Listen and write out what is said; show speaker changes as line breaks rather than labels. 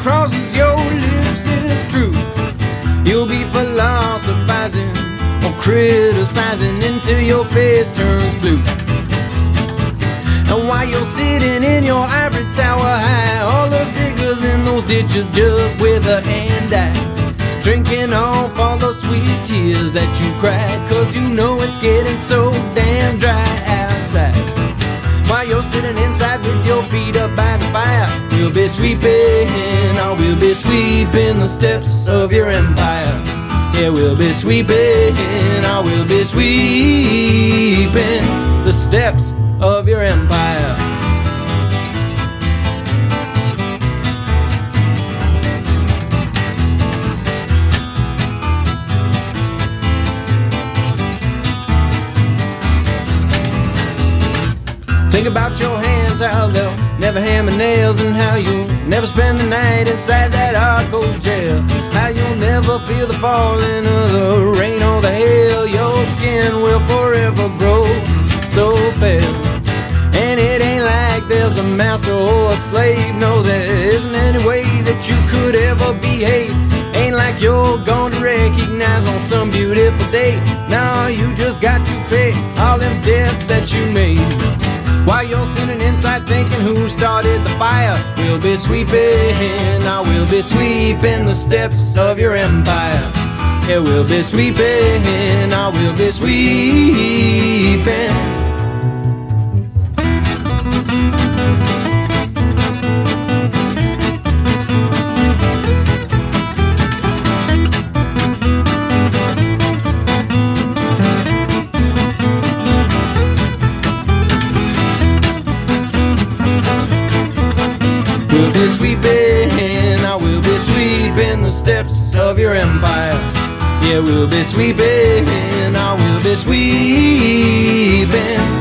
crosses your lips is true. You'll be philosophizing or criticizing until your face turns blue. And while you're sitting in your ivory tower high, all those diggers in those ditches just wither and die, drinking off all the sweet tears that you cried, 'cause you know it's getting so damn dry outside. While you're sitting inside with your feet up by the fire, we'll be sweeping, oh, we'll be sweeping the steps of your empire. Yeah, we'll be sweeping, oh, we'll be sweeping the steps of your empire. Think about your hands, how they'll never hammer nails, and how you'll never spend the night inside that hardcore jail. How you'll never feel the falling of the rain or the hail. Your skin will forever grow so pale. And it ain't like there's a master or a slave. No, there isn't any way that you could ever behave. Ain't like you're gonna recognize on some beautiful day. No, you just got to pay all them debts that you made. While you're sitting inside thinking who started the fire, we'll be sweeping, I will be sweeping the steps of your empire. Yeah, we'll be sweeping, I will be sweeping. We'll be sweeping, I will be sweeping the steps of your empire. Yeah, we'll be sweeping, I will be sweeping.